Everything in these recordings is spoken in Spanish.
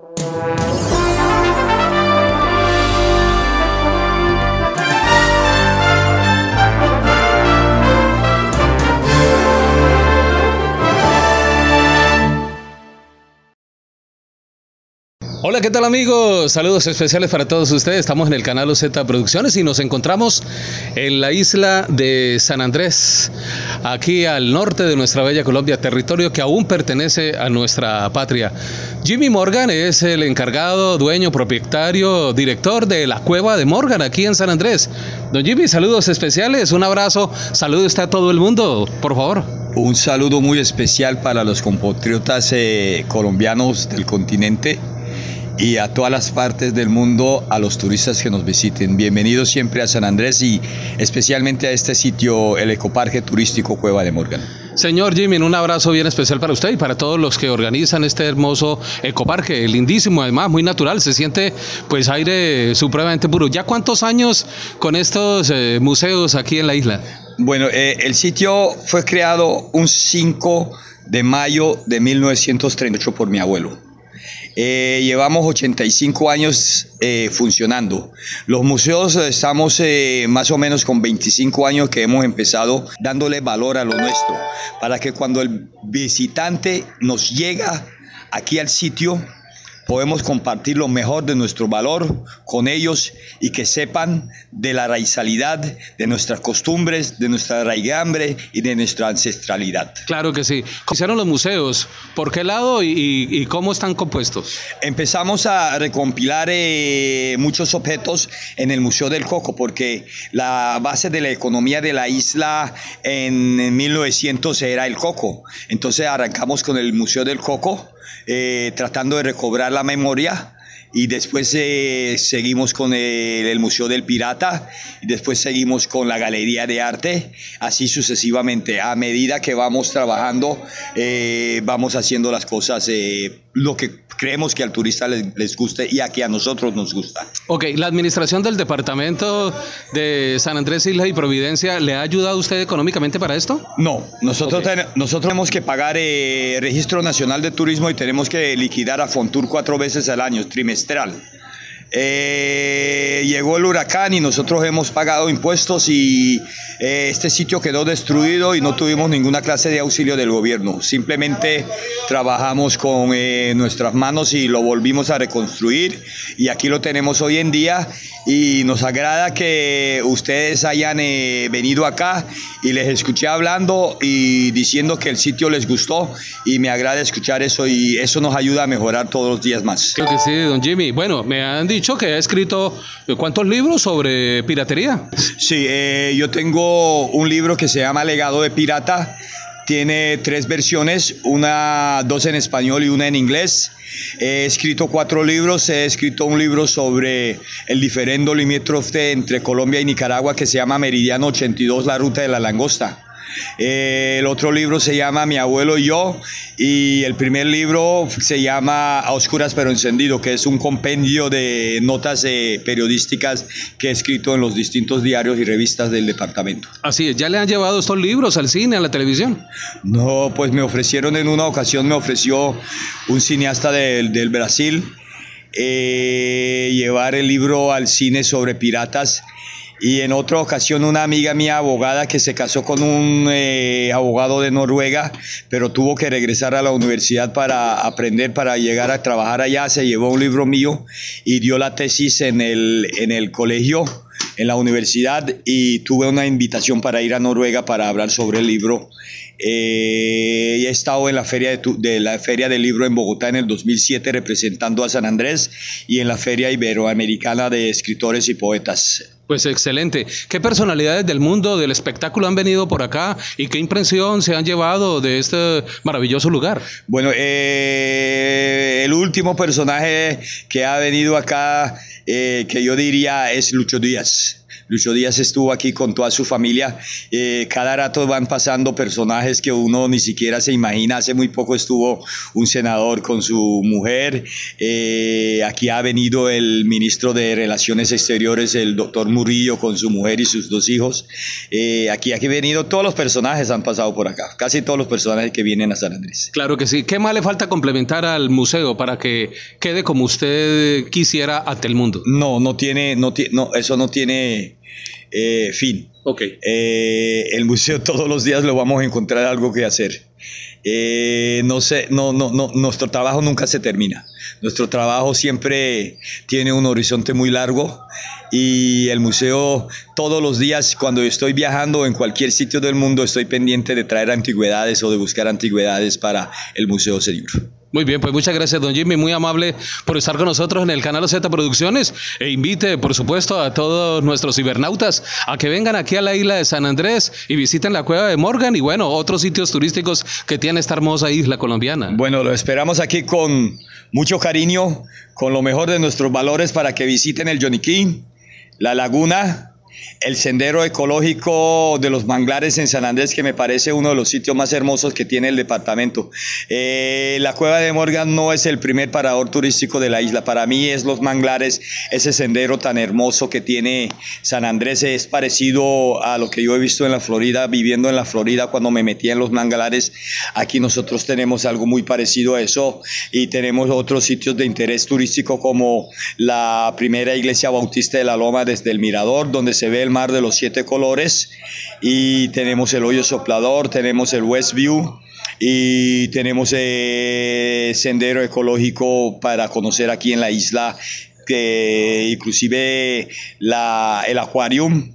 Hola, ¿qué tal amigos? Saludos especiales para todos ustedes. Estamos en el canal OZ Producciones y nos encontramos en la isla de San Andrés, aquí al norte de nuestra bella Colombia, territorio que aún pertenece a nuestra patria. Jimmy Morgan es el encargado, dueño, propietario, director de la Cueva de Morgan aquí en San Andrés. Don Jimmy, saludos especiales, un abrazo, salude usted a todo el mundo, por favor. Un saludo muy especial para los compatriotas colombianos del continente y a todas las partes del mundo, a los turistas que nos visiten. Bienvenidos siempre a San Andrés y especialmente a este sitio, el Ecoparque Turístico Cueva de Morgan. Señor Jimmy, un abrazo bien especial para usted y para todos los que organizan este hermoso ecoparque, lindísimo, además muy natural, se siente pues aire supremamente puro. ¿Ya cuántos años con estos museos aquí en la isla? Bueno, el sitio fue creado un 5 de mayo de 1938 por mi abuelo. Llevamos 85 años funcionando. Los museos estamos más o menos con 25 años que hemos empezado dándole valor a lo nuestro, para que cuando el visitante nos llega aquí al sitio, podemos compartir lo mejor de nuestro valor con ellos y que sepan de la raizalidad, de nuestras costumbres, de nuestra raigambre y de nuestra ancestralidad. Claro que sí. ¿Cómo hicieron los museos? ¿Por qué lado y cómo están compuestos? Empezamos a recompilar muchos objetos en el Museo del Coco, porque la base de la economía de la isla en 1900 era el coco. Entonces arrancamos con el Museo del Coco, tratando de recobrar la memoria, y después seguimos con el Museo del Pirata y después seguimos con la Galería de Arte, así sucesivamente. A medida que vamos trabajando, vamos haciendo las cosas lo que creemos que al turista les guste y a que a nosotros nos gusta. Ok, ¿la administración del departamento de San Andrés, Islas y Providencia le ha ayudado a usted económicamente para esto? No, nosotros tenemos que pagar Registro Nacional de Turismo y tenemos que liquidar a Fontur 4 veces al año, trimestral. Llegó el huracán y nosotros hemos pagado impuestos y este sitio quedó destruido y no tuvimos ninguna clase de auxilio del gobierno. Simplemente trabajamos con nuestras manos y lo volvimos a reconstruir y aquí lo tenemos hoy en día, y nos agrada que ustedes hayan venido acá y les escuché hablando y diciendo que el sitio les gustó, y me agrada escuchar eso y eso nos ayuda a mejorar todos los días más. Creo que sí, don Jimmy. Bueno, me han dicho que ha escrito ¿cuántos libros sobre piratería? Sí, yo tengo un libro que se llama Legado de Pirata. Tiene 3 versiones, 2 en español y una en inglés. He escrito 4 libros. He escrito un libro sobre el diferendo limítrofe entre Colombia y Nicaragua que se llama Meridiano 82, la ruta de la langosta. El otro libro se llama Mi abuelo y yo, y el primer libro se llama A oscuras pero encendido, que es un compendio de notas periodísticas que he escrito en los distintos diarios y revistas del departamento. Así es, ¿ya le han llevado estos libros al cine, a la televisión? No, pues me ofrecieron en una ocasión, me ofreció un cineasta del Brasil llevar el libro al cine sobre piratas. Y en otra ocasión una amiga mía, abogada, que se casó con un abogado de Noruega, pero tuvo que regresar a la universidad para aprender, para llegar a trabajar allá, se llevó un libro mío y dio la tesis en el colegio, en la universidad, y tuve una invitación para ir a Noruega para hablar sobre el libro. He estado en la feria del libro en Bogotá en el 2007 representando a San Andrés, y en la Feria Iberoamericana de Escritores y Poetas. Pues excelente. ¿Qué personalidades del mundo del espectáculo han venido por acá y qué impresión se han llevado de este maravilloso lugar? Bueno, el último personaje que ha venido acá, que yo diría es Lucho Díaz. Lucho Díaz estuvo aquí con toda su familia. Cada rato van pasando personajes que uno ni siquiera se imagina. Hace muy poco estuvo un senador con su mujer. Aquí ha venido el ministro de Relaciones Exteriores, el doctor Murillo, con su mujer y sus 2 hijos. Aquí han venido todos los personajes, han pasado por acá. Casi todos los personajes que vienen a San Andrés. Claro que sí. ¿Qué más le falta complementar al museo para que quede como usted quisiera ante el mundo? No, eso no tiene fin. Ok. El museo todos los días lo vamos a encontrar algo que hacer. Nuestro trabajo nunca se termina. Nuestro trabajo siempre tiene un horizonte muy largo y el museo todos los días, cuando estoy viajando en cualquier sitio del mundo, estoy pendiente de traer antigüedades o de buscar antigüedades para el Museo Señor. Muy bien, pues muchas gracias, don Jimmy, muy amable por estar con nosotros en el canal Z Producciones, e invite, por supuesto, a todos nuestros cibernautas a que vengan aquí a la isla de San Andrés y visiten la Cueva de Morgan y, bueno, otros sitios turísticos que tiene esta hermosa isla colombiana. Bueno, lo esperamos aquí con mucho cariño, con lo mejor de nuestros valores para que visiten el Yoniquí, la laguna, el sendero ecológico de los manglares en San Andrés, que me parece uno de los sitios más hermosos que tiene el departamento. La Cueva de Morgan no es el primer parador turístico de la isla. Para mí es los manglares, ese sendero tan hermoso que tiene San Andrés. Es parecido a lo que yo he visto en la Florida, viviendo en la Florida cuando me metí en los manglares. Aquí nosotros tenemos algo muy parecido a eso y tenemos otros sitios de interés turístico como la primera iglesia bautista de la Loma desde el mirador, donde se ve el mar de los 7 colores, y tenemos el hoyo soplador, tenemos el Westview y tenemos sendero ecológico para conocer aquí en la isla, que inclusive el acuarium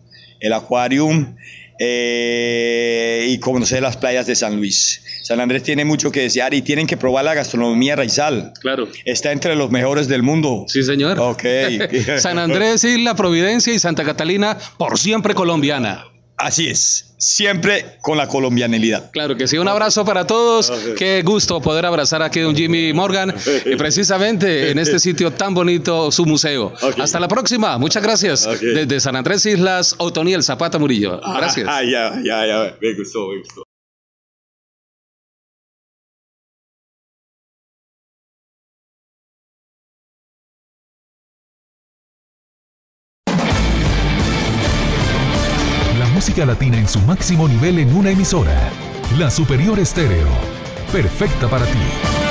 y conocer las playas de San Luis. San Andrés tiene mucho que desear y tienen que probar la gastronomía raizal. Claro. Está entre los mejores del mundo. Sí, señor. Ok. San Andrés, Isla Providencia y Santa Catalina, por siempre colombiana. Así es, siempre con la colombianidad. Claro que sí, un abrazo para todos. Qué gusto poder abrazar aquí a don Jimmy Morgan, y precisamente en este sitio tan bonito, su museo. Hasta la próxima, muchas gracias. Desde San Andrés Islas, Otoniel Zapata Murillo. Gracias. Ya, me gustó. Música latina en su máximo nivel en una emisora. La Superior Estéreo. Perfecta para ti.